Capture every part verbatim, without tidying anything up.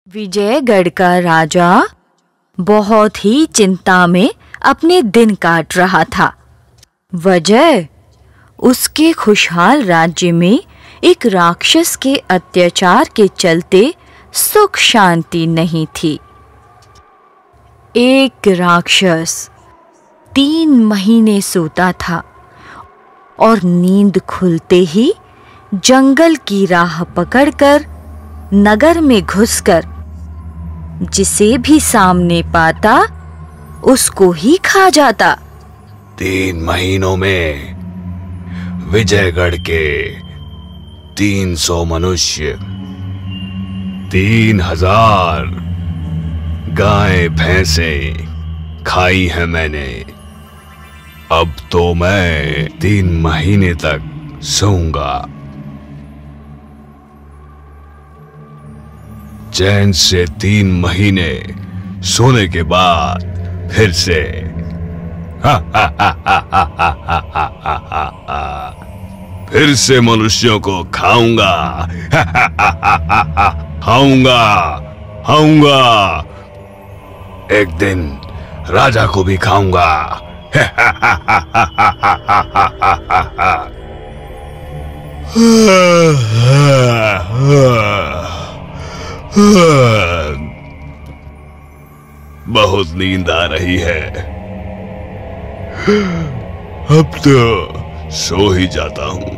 विजयगढ़ का राजा बहुत ही चिंता में अपने दिन काट रहा था। वजह उसके खुशहाल राज्य में एक राक्षस के अत्याचार के चलते सुख शांति नहीं थी। एक राक्षस तीन महीने सोता था और नींद खुलते ही जंगल की राह पकड़कर नगर में घुसकर जिसे भी सामने पाता उसको ही खा जाता। तीन महीनों में विजयगढ़ के तीन सौ मनुष्य, तीन हजार गाय भैंसे खाई है मैंने। अब तो मैं तीन महीने तक सोऊंगा। चैन से तीन महीने सोने के बाद फिर से फिर से मनुष्यों को खाऊंगा खाऊंगा खाऊंगा। एक दिन राजा को भी खाऊंगा। बहुत नींद आ रही है, अब तो सो ही जाता हूं।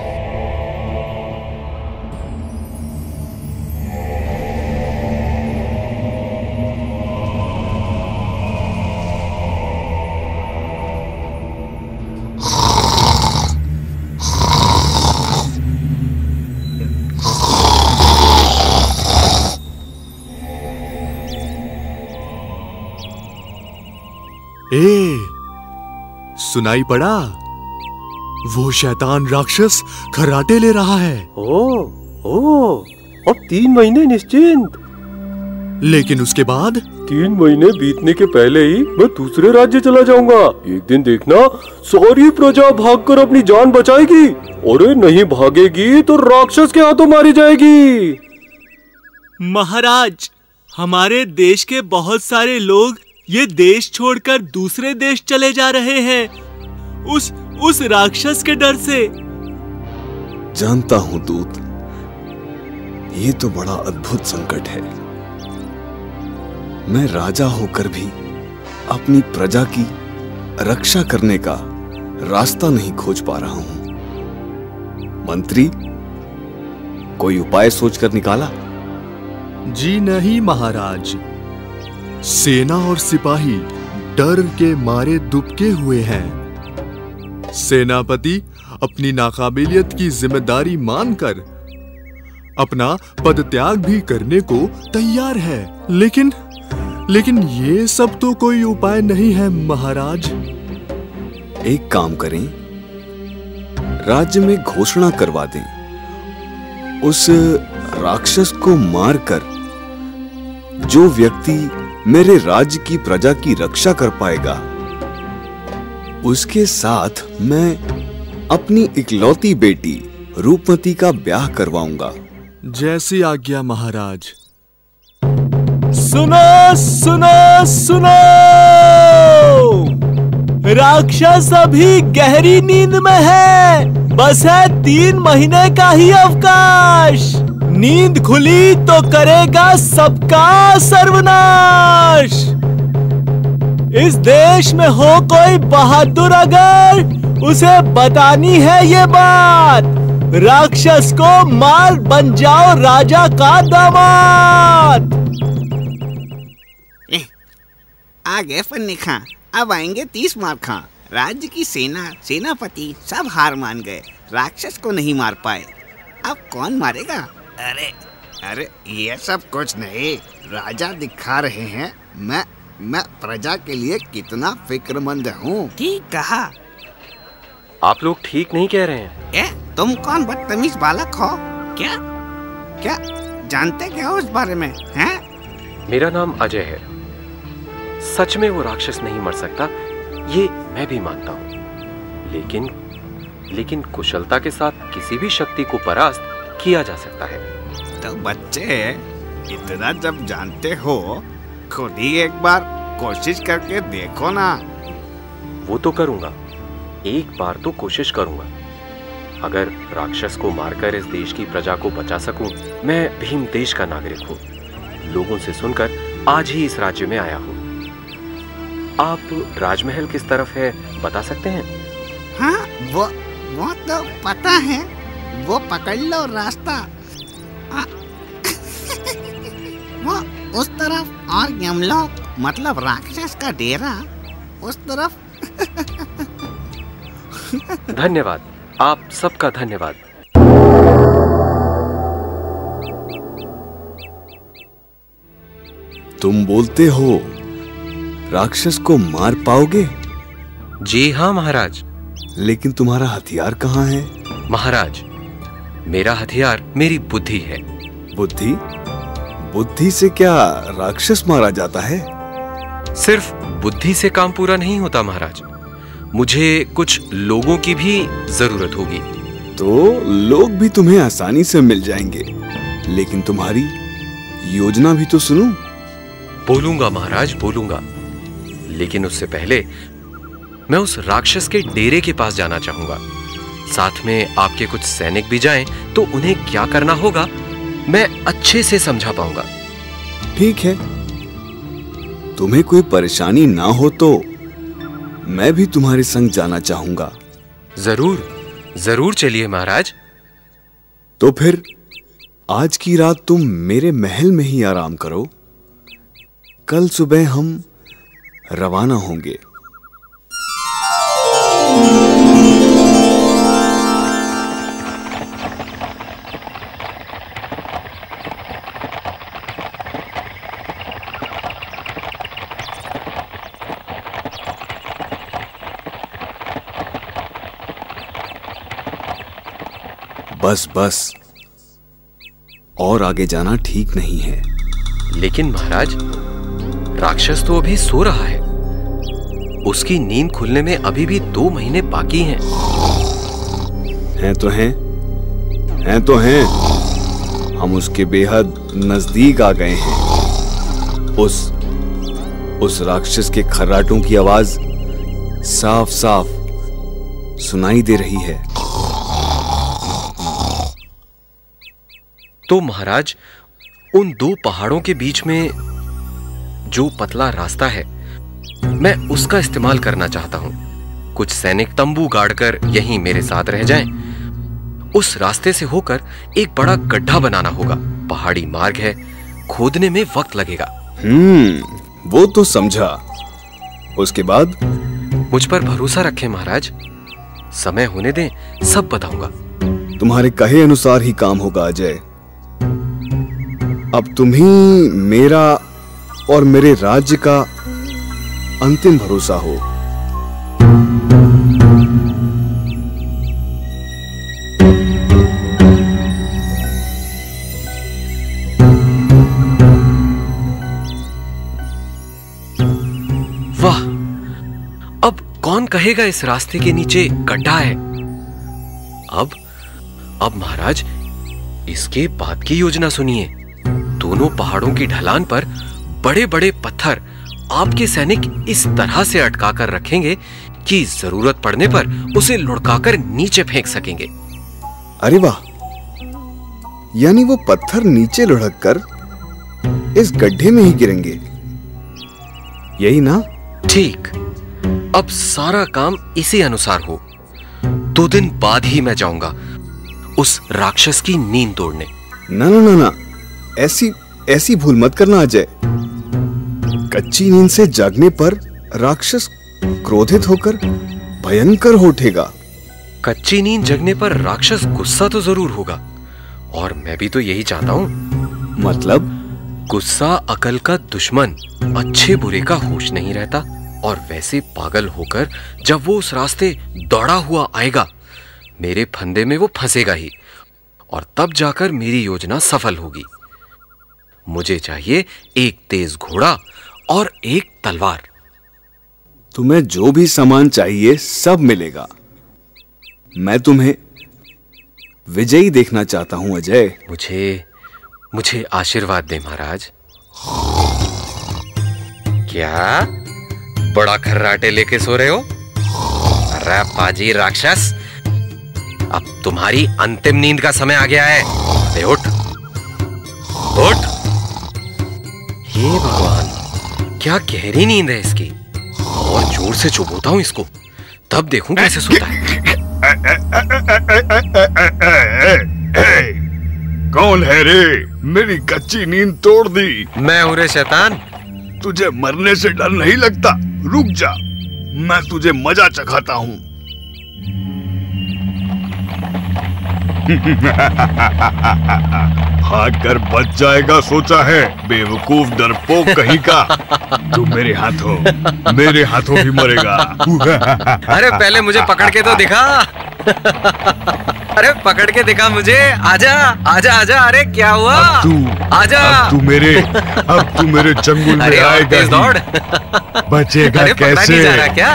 ए, सुनाई पड़ा? वो शैतान राक्षस खर्राटे ले रहा है। ओ, ओ, अब तीन महीने निश्चिंत। लेकिन उसके बाद? तीन महीने बीतने के पहले ही मैं दूसरे राज्य चला जाऊंगा। एक दिन देखना, सारी प्रजा भागकर अपनी जान बचाएगी, और नहीं भागेगी तो राक्षस के हाथों मारी जाएगी। महाराज, हमारे देश के बहुत सारे लोग ये देश छोड़कर दूसरे देश चले जा रहे हैं उस उस राक्षस के डर से। जानता हूं दूत, ये तो बड़ा अद्भुत संकट है। मैं राजा होकर भी अपनी प्रजा की रक्षा करने का रास्ता नहीं खोज पा रहा हूं। मंत्री, कोई उपाय सोचकर निकाला? जी नहीं महाराज, सेना और सिपाही डर के मारे दुबके हुए हैं। सेनापति अपनी नाकाबिलियत की जिम्मेदारी मानकर अपना पदत्याग भी करने को तैयार है। लेकिन लेकिन ये सब तो कोई उपाय नहीं है महाराज। एक काम करें, राज्य में घोषणा करवा दें। उस राक्षस को मारकर जो व्यक्ति मेरे राज्य की प्रजा की रक्षा कर पाएगा, उसके साथ मैं अपनी इकलौती बेटी रूपमती का ब्याह करवाऊंगा। जैसी आज्ञा महाराज। सुनो सुनो सुनो, राक्षस अभी गहरी नींद में है। बस है तीन महीने का ही अवकाश। नींद खुली तो करेगा सबका सर्वनाश। इस देश में हो कोई बहादुर अगर, उसे बतानी है ये बात। राक्षस को मार बन जाओ राजा का दामाद। आगे फन्नी खां, अब आएंगे तीस मार खां। राज्य की सेना, सेनापति सब हार मान गए, राक्षस को नहीं मार पाए। अब कौन मारेगा? अरे अरे ये सब कुछ नहीं, राजा दिखा रहे हैं मैं मैं प्रजा के लिए कितना फिक्रमंद हूँ। ठीक कहा। आप लोग ठीक नहीं कह रहे हैं। ए, तुम कौन बदतमीज बालक हो? क्या क्या जानते क्या हो इस बारे में? हैं? मेरा नाम अजय है। सच में वो राक्षस नहीं मर सकता, ये मैं भी मानता हूँ। लेकिन लेकिन कुशलता के साथ किसी भी शक्ति को परास्त किया जा सकता है। तो बच्चे, इतना जब जानते हो खुद ही एक बार कोशिश करके देखो ना। वो तो करूंगा, एक बार तो कोशिश करूंगा। अगर राक्षस को मारकर इस देश की प्रजा को बचा सकूं, मैं भीम देश का नागरिक हूं। लोगों से सुनकर आज ही इस राज्य में आया हूं। आप राजमहल किस तरफ है बता सकते हैं? हाँ, वो वो तो पता है, वो पकड़ लो रास्ता। आ, वो उस तरफ और यमलोक मतलब राक्षस का डेरा उस तरफ। धन्यवाद, आप सबका धन्यवाद। तुम बोलते हो राक्षस को मार पाओगे? जी हाँ महाराज। लेकिन तुम्हारा हथियार कहाँ है? महाराज, मेरा हथियार मेरी बुद्धि है। बुद्धि? बुद्धि से क्या राक्षस मारा जाता है? सिर्फ बुद्धि से काम पूरा नहीं होता महाराज, मुझे कुछ लोगों की भी जरूरत होगी। तो लोग भी तुम्हें आसानी से मिल जाएंगे, लेकिन तुम्हारी योजना भी तो सुनो। बोलूंगा महाराज, बोलूंगा, लेकिन उससे पहले मैं उस राक्षस के डेरे के पास जाना चाहूंगा। साथ में आपके कुछ सैनिक भी जाएं तो उन्हें क्या करना होगा मैं अच्छे से समझा पाऊंगा। ठीक है, तुम्हें कोई परेशानी ना हो तो मैं भी तुम्हारे संग जाना चाहूंगा। जरूर जरूर चलिए महाराज। तो फिर आज की रात तुम मेरे महल में ही आराम करो। कल सुबह हम रवाना होंगे। बस बस, और आगे जाना ठीक नहीं है। लेकिन महाराज, राक्षस तो अभी सो रहा है, उसकी नींद खुलने में अभी भी दो महीने बाकी हैं। हैं तो हैं, हैं तो हैं। हम उसके बेहद नजदीक आ गए हैं। उस उस राक्षस के खर्राटों की आवाज साफ साफ सुनाई दे रही है। तो महाराज, उन दो पहाड़ों के बीच में जो पतला रास्ता है, मैं उसका इस्तेमाल करना चाहता हूं। कुछ सैनिक तंबू गाड़कर यहीं मेरे साथ रह जाएं। उस रास्ते से होकर एक बड़ा गड्ढा बनाना होगा। पहाड़ी मार्ग है, खोदने में वक्त लगेगा। हम्म, वो तो समझा। उसके बाद? मुझ पर भरोसा रखें महाराज, समय होने दें, सब बताऊंगा। तुम्हारे कहे अनुसार ही काम होगा अजय। अब तुम ही मेरा और मेरे राज्य का अंतिम भरोसा हो। वाह, अब कौन कहेगा इस रास्ते के नीचे गड्ढा है। अब अब महाराज, इसके बाद की योजना सुनिए। दोनों पहाड़ों की ढलान पर बड़े बड़े पत्थर आपके सैनिक इस तरह से अटका कर रखेंगे कि जरूरत पड़ने पर उसे लुढ़काकर नीचे फेंक सकेंगे। अरे वाह, यानी वो पत्थर नीचे लुढ़क कर इस गड्ढे में ही गिरेंगे, यही ना? ठीक, अब सारा काम इसी अनुसार हो। दो दिन बाद ही मैं जाऊंगा उस राक्षस की नींद तोड़ने। ना ना ना ना, ऐसी ऐसी भूल मत करना अजय। कच्ची नींद से जागने पर राक्षस क्रोधित होकर भयंकर हो उठेगा। कच्ची नींद जगने पर राक्षस गुस्सा तो जरूर होगा, और मैं भी तो यही चाहता हूं। मतलब? गुस्सा अकल का दुश्मन, अच्छे बुरे का होश नहीं रहता, और वैसे पागल होकर जब वो उस रास्ते दौड़ा हुआ आएगा, मेरे फंदे में वो फंसेगा ही, और तब जाकर मेरी योजना सफल होगी। मुझे चाहिए एक तेज घोड़ा और एक तलवार। तुम्हें जो भी सामान चाहिए सब मिलेगा। मैं तुम्हें विजयी देखना चाहता हूं अजय। मुझे मुझे आशीर्वाद दे महाराज। क्या बड़ा खर्राटे लेके सो रहे हो? अरे पाजी राक्षस, अब तुम्हारी अंतिम नींद का समय आ गया है। अरे उठ उठ। हे भगवान, क्या गहरी नींद है इसकी। और जोर से चुभोता हूं इसको, तब देखूं कैसे सोता है। कौन है रे? मेरी कच्ची नींद तोड़ दी। मैं हूं रे शैतान। तुझे मरने से डर नहीं लगता? रुक जा, मैं तुझे मजा चखाता हूँ। भाग कर बच जाएगा सोचा है, बेवकूफ डरपोक कहीं का। तू मेरे हाथों मेरे हाथों ही मरेगा। अरे पहले मुझे पकड़ के तो दिखा। अरे पकड़ के दिखा मुझे। आजा आजा आजा। अरे क्या हुआ? अब तू आजा। अब तू मेरे अब तू मेरे चंगुल में आएगा ही। दौड़। बचेगा अरे कैसे? नहीं जा रहा क्या?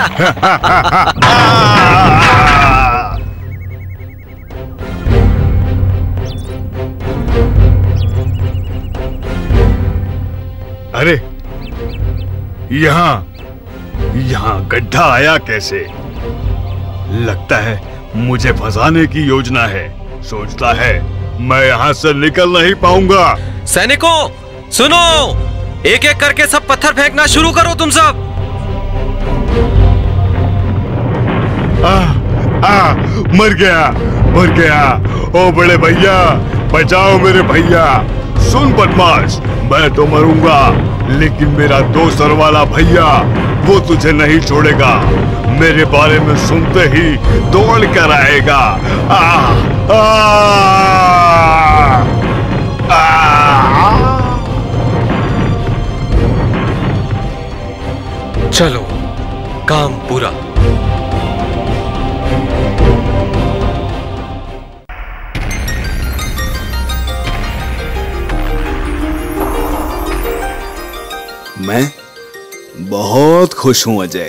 अरे यहाँ यहाँ गड्ढा आया कैसे? लगता है मुझे फंसाने की योजना है। सोचता है मैं यहाँ से निकल नहीं पाऊंगा। सैनिकों सुनो, एक एक करके सब पत्थर फेंकना शुरू करो तुम सब। आ, आ, मर गया मर गया। ओ बड़े भैया, बचाओ मेरे भैया। सुन बदमाश, मैं तो मरूंगा, लेकिन मेरा दो सर वाला भैया वो तुझे नहीं छोड़ेगा। मेरे बारे में सुनते ही दौड़ कर आएगा। आ, आ, आ, चलो काम पूरा। मैं बहुत खुश हूं अजय,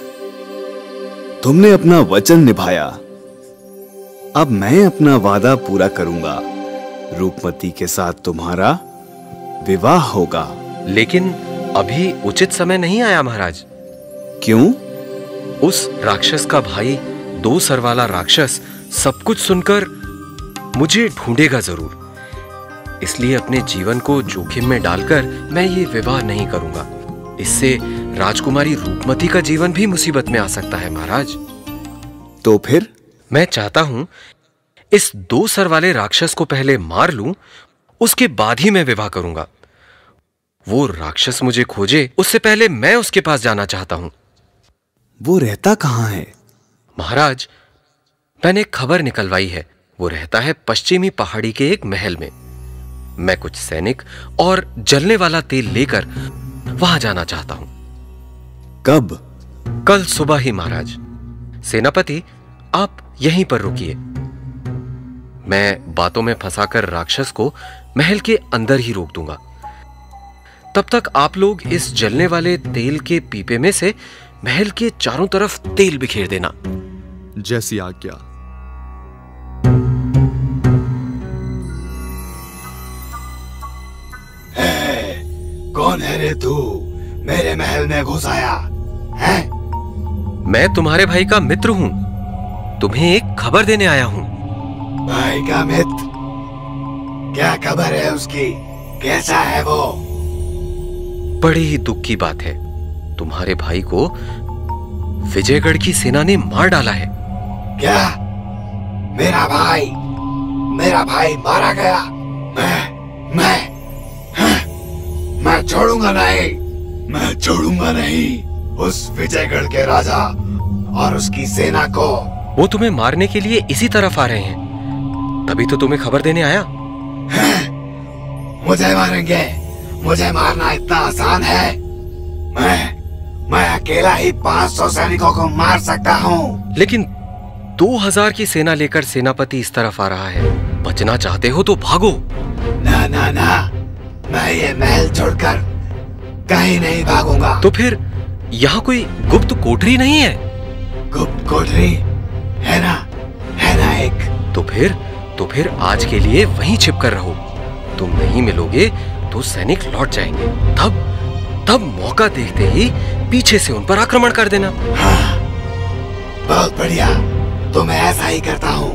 तुमने अपना वचन निभाया। अब मैं अपना वादा पूरा करूंगा। रूपमती के साथ तुम्हारा विवाह होगा। लेकिन अभी उचित समय नहीं आया महाराज। क्यों? उस राक्षस का भाई दो सर वाला राक्षस सब कुछ सुनकर मुझे ढूंढेगा जरूर। इसलिए अपने जीवन को जोखिम में डालकर मैं ये विवाह नहीं करूंगा। इससे राजकुमारी रूपमती का जीवन भी मुसीबत में आ सकता है महाराज। तो फिर? मैं चाहता हूं इस दो सर वाले राक्षस को पहले मार लूं, उसके बाद ही मैं विवाह करूंगा। वो राक्षस मुझे खोजे उससे पहले मैं उसके पास जाना चाहता हूं। वो रहता कहां है? महाराज, मैंने खबर निकलवाई है। वो रहता है पश्चिमी पहाड़ी के एक महल में। मैं कुछ सैनिक और जलने वाला तेल लेकर वहां जाना चाहता हूं। कब? कल सुबह ही महाराज। सेनापति, आप यहीं पर रुकिए। मैं बातों में फंसाकर राक्षस को महल के अंदर ही रोक दूंगा। तब तक आप लोग इस जलने वाले तेल के पीपे में से महल के चारों तरफ तेल बिखेर देना। जैसी आज्ञा। कौन है रे तू? मेरे महल में घुस आया है? मैं तुम्हारे भाई का मित्र हूं। तुम्हें एक खबर देने आया हूं। भाई का मित्र? क्या खबर है उसकी? कैसा है वो? बड़ी ही दुख की बात है। तुम्हारे भाई को विजयगढ़ की सेना ने मार डाला है। क्या? मेरा भाई मेरा भाई मारा गया? मैं मैं मैं छोड़ूंगा नहीं, मैं छोड़ूंगा नहीं उस विजयगढ़ के राजा और उसकी सेना को। वो तुम्हें मारने के लिए इसी तरफ आ रहे हैं, तभी तो तुम्हें खबर देने आया। मुझे मारेंगे? मुझे मारना इतना आसान है? मैं मैं अकेला ही पाँच सौ सैनिकों को मार सकता हूँ। लेकिन दो हजार की सेना लेकर सेनापति इस तरफ आ रहा है। बचना चाहते हो तो भागो। ना ना ना, मैं ये महल छोड़कर कहीं नहीं भागूंगा। तो फिर यहाँ कोई गुप्त कोठरी नहीं है? गुप्त कोठरी है ना, है ना एक। तो फिर तो फिर आज के लिए वहीं छिपकर रहो। तुम नहीं मिलोगे तो सैनिक लौट जाएंगे। तब तब मौका देखते ही पीछे से उन पर आक्रमण कर देना। हाँ, बहुत बढ़िया, तो मैं ऐसा ही करता हूँ।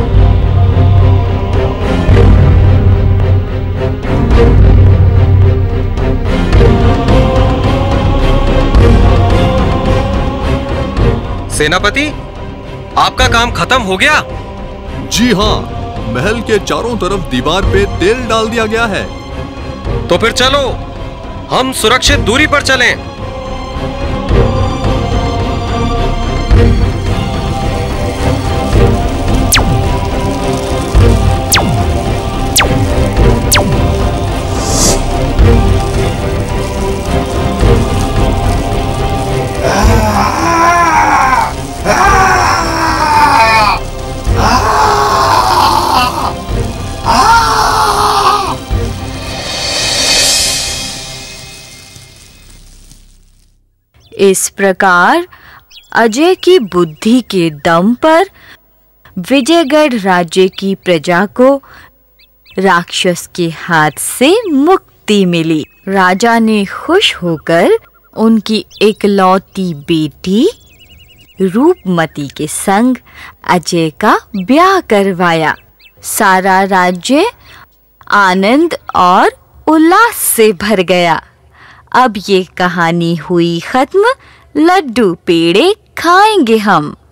सेनापति, आपका काम खत्म हो गया? जी हाँ, महल के चारों तरफ दीवार पे तेल डाल दिया गया है। तो फिर चलो, हम सुरक्षित दूरी पर चलें। इस प्रकार अजय की बुद्धि के दम पर विजयगढ़ राज्य की प्रजा को राक्षस के हाथ से मुक्ति मिली। राजा ने खुश होकर उनकी इकलौती बेटी रूपमती के संग अजय का ब्याह करवाया। सारा राज्य आनंद और उल्लास से भर गया। अब ये कहानी हुई खत्म। लड्डू पेड़े खाएंगे हम।